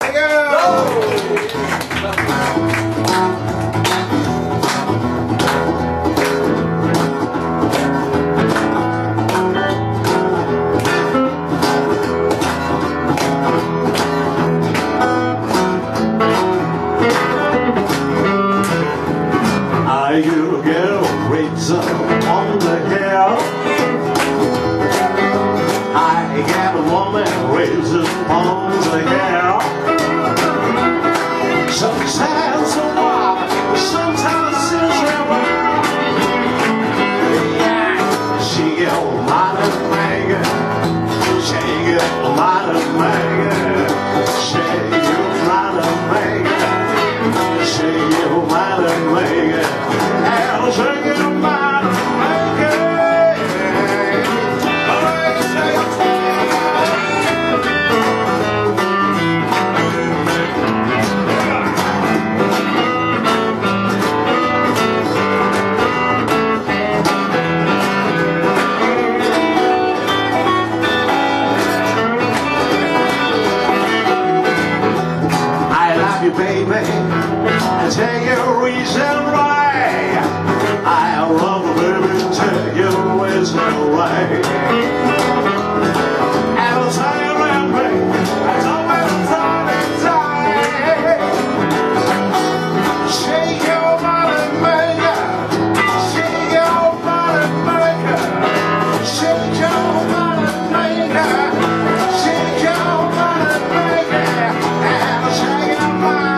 Thank you. You get a razor on the hair. I get a woman razor on the hair. Sometimes a while, sometimes sincere. Yeah, she get a lot of manga. She get a lot of manga. She get a lot of manga. She get a lot of manga. Baby, I tell you a reason why I love you, baby, tell you a reason why. I'll tell you around, baby, I don't want to die. Shake your body, maker. Shake your body, maker. Shake your body, maker. Shake your body, maker. And shake your body.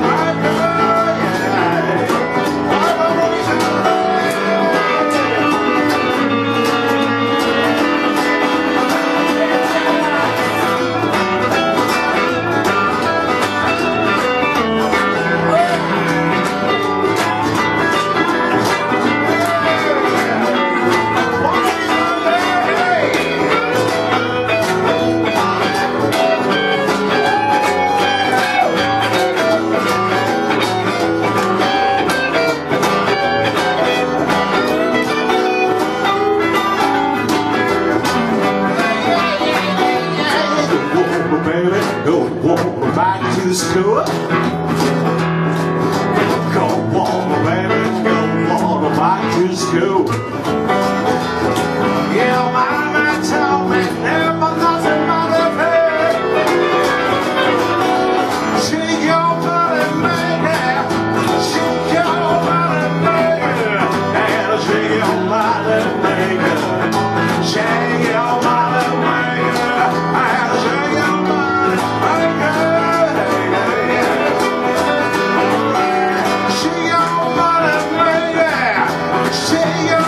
Go back to school. Go on, baby, go on back to school. Yeah, mama told me never nothing but a pay. Shake your body, baby. Shake your body, baby. And shake your body, baby. Shake your body, baby. And shake your body, baby. Shake